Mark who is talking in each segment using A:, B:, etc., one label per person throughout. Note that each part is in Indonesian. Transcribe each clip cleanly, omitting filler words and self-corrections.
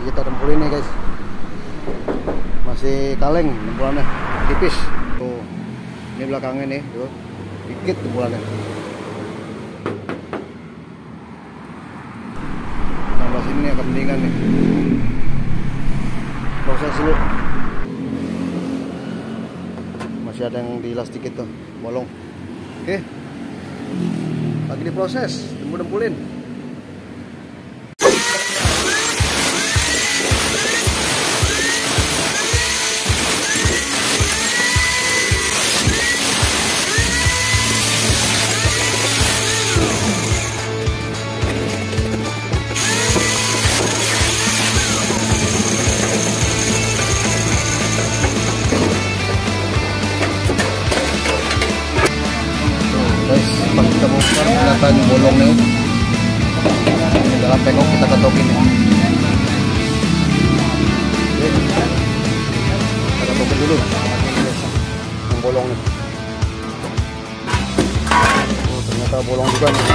A: kita dempulin nih guys, masih kaleng dempulannya, tipis tuh. Ini belakangnya nih tuh, dikit dempulannya. Tambah sini nih agak mendingan nih, proses dulu. Masih ada yang dilas dikit tuh, bolong. Oke, lagi diproses, dempulin. Pas kita buka kelihatan bolong nih, dalam pekok kita ketokin ya. Oke, kita ketokin dulu yang bolong nih. Oh, ternyata bolong juga nih.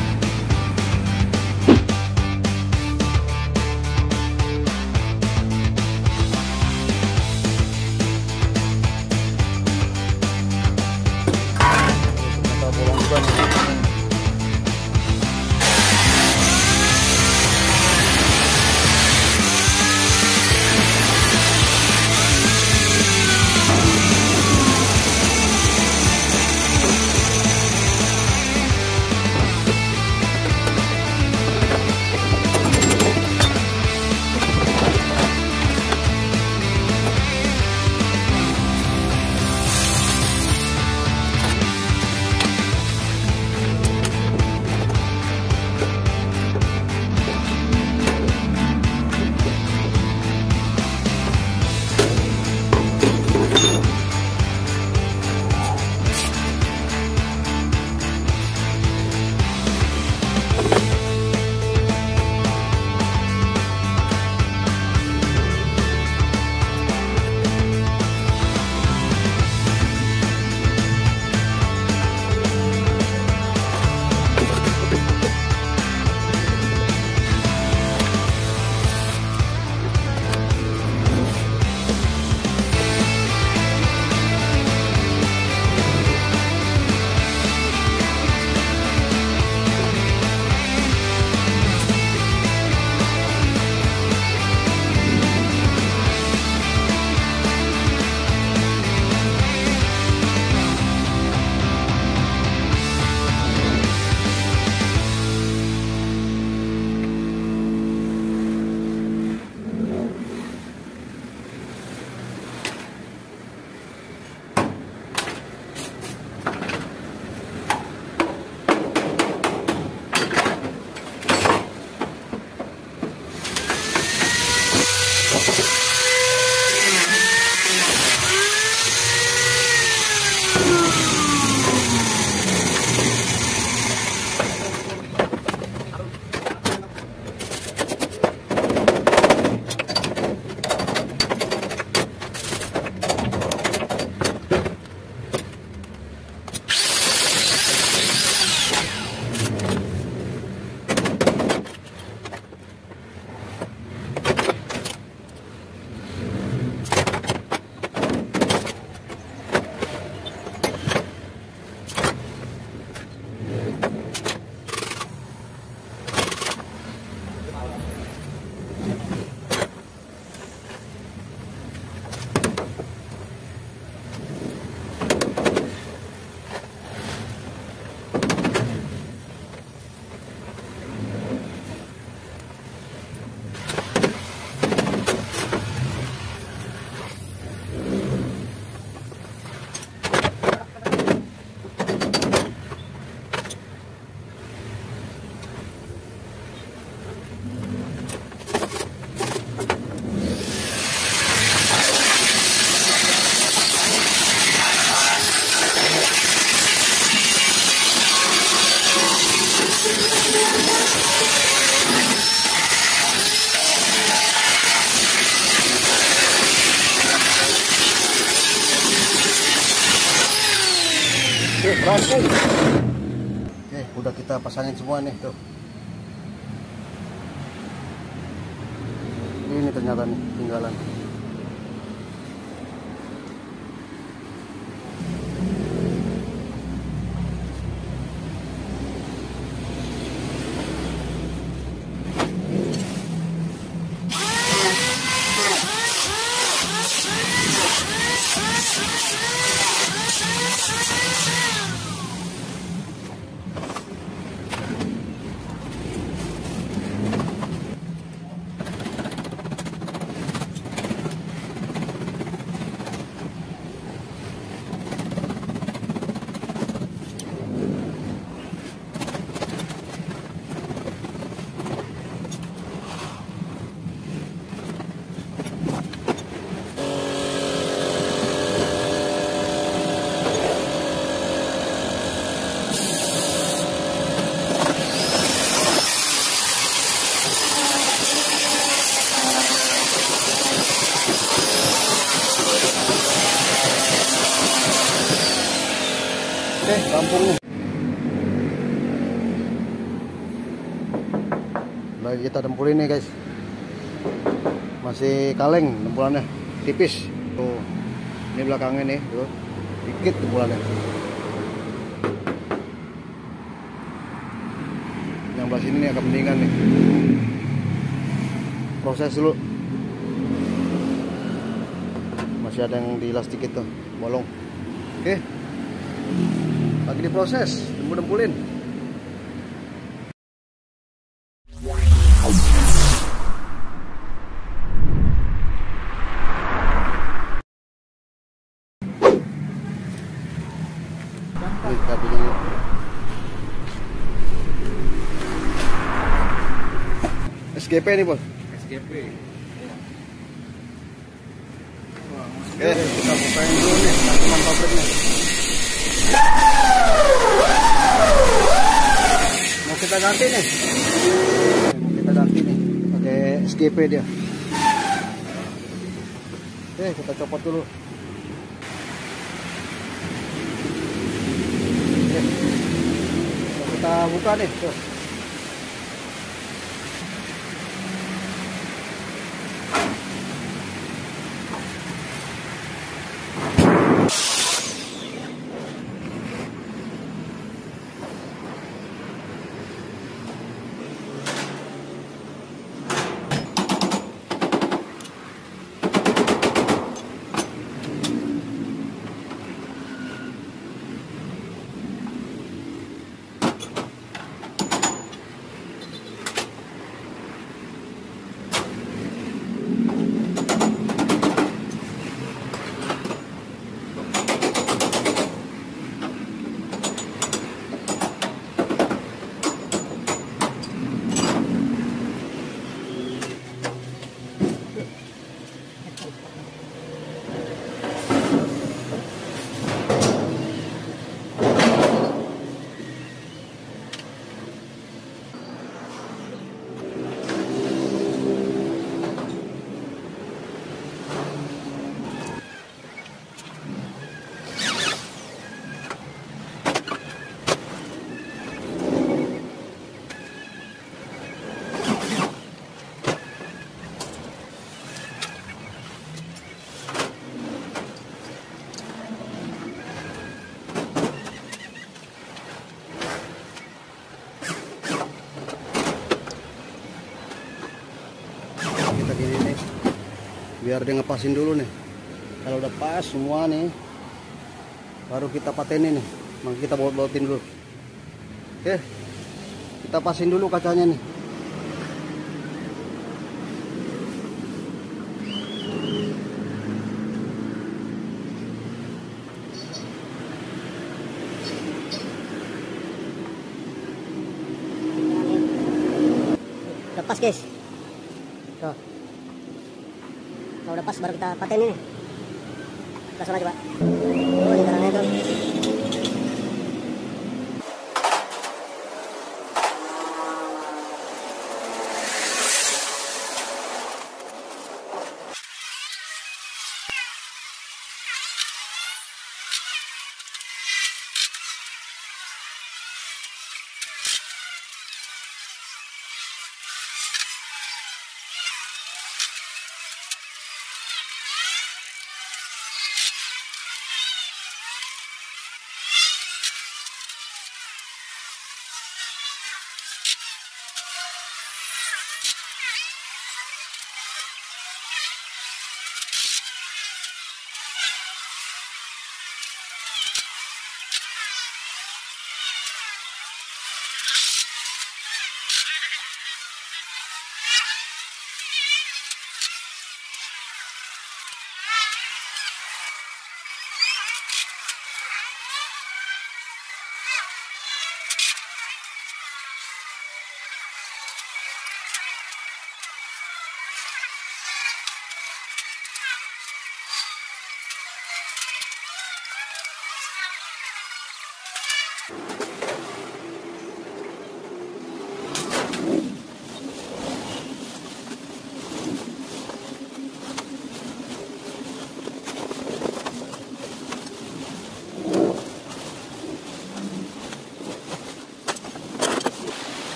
A: Oke, rampung. Oke, udah kita pasangin semua nih tuh. Ini ternyata nih tinggalan. Rampung nih. Lagi kita dempulin nih guys. Masih kaleng dempulannya, tipis. Tuh, ini belakangnya nih, tuh, dikit dempulannya. Yang belah sini nih agak mendingan nih. Proses dulu. Masih ada yang dilas dikit tuh, bolong. Oke. Lagi diproses, dempulin. Nih kabelnya nih. SGP nih bos.
B: SGP.
A: Oke, kita bukain dulu nih, teman pabrik nih. Mau kita ganti nih. Mau kita ganti nih, pakai SGP dia. Oke, kita copot dulu. Oke. Kita buka nih, tuh. Kita gini nih, biar dia ngepasin dulu nih. Kalau udah pas semua nih, baru kita patenin nih. Maka kita baut-bautin dulu. Oke, kita pasin dulu kacanya nih.
C: Udah pas guys. Tuh. Kalau udah pas baru kita paten ini. Kita sana coba. Oh, ini caranya tuh.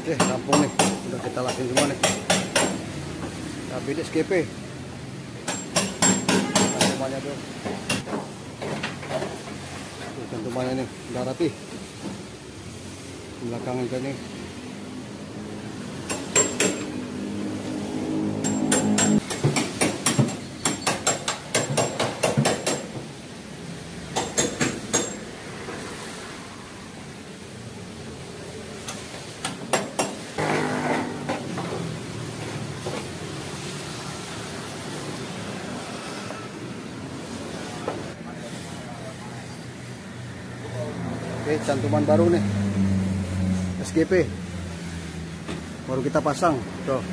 A: Oke, rampung nih. Udah kita lakuin semua nih. Kabin SGP. Cantumannya tuh. Tuh, cantumannya nih, udah rapi. Belakang juga nih. Oke, cantuman baru nih, SGP, baru kita pasang, tuh.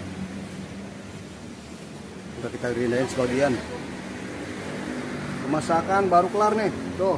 A: Udah kita gerindain sebagian. Pemasakan baru kelar nih, tuh.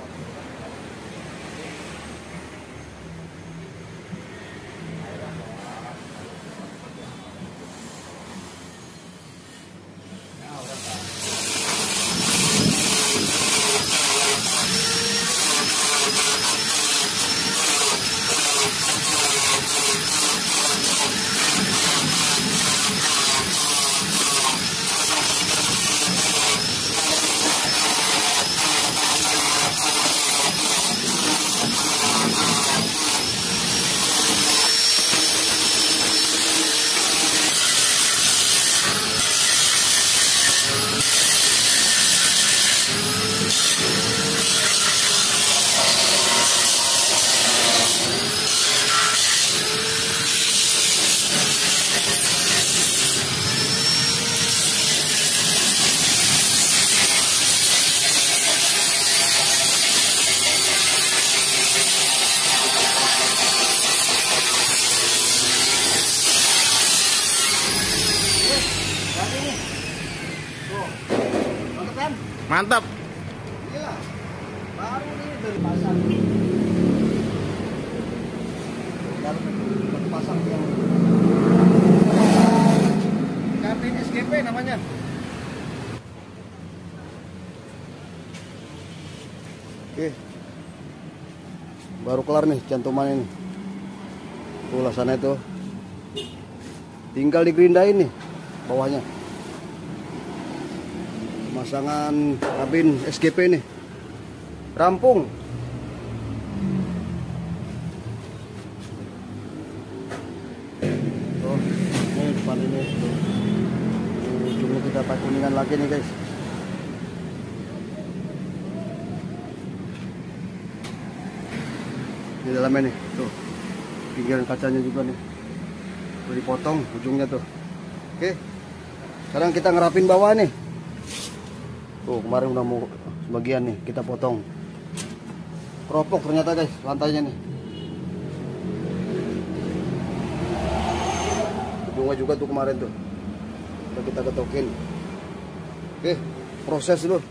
B: Mantap.
A: Iya, baru nih dari pasang. Baru pasang yang kabin SGP namanya. Oke, baru kelar nih cantuman ini. Ulasannya itu tinggal digerindain nih bawahnya. Pemasangan kabin SGP nih rampung. Oh, ini depan ini. Ujungnya kita pakai kuningan lagi nih guys. Di dalamnya nih, tuh pinggiran kacanya juga nih. Udah dipotong ujungnya tuh. Oke, sekarang kita ngerapin bawah nih. Tuh kemarin udah mau sebagian nih kita potong. Keropok ternyata guys lantainya nih. Ujungnya juga tuh kemarin tuh udah kita getokin. Oke, proses dulu.